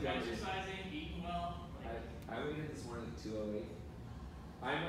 kilometers. exercising, eating well. I waited this morning at 2:08. I'm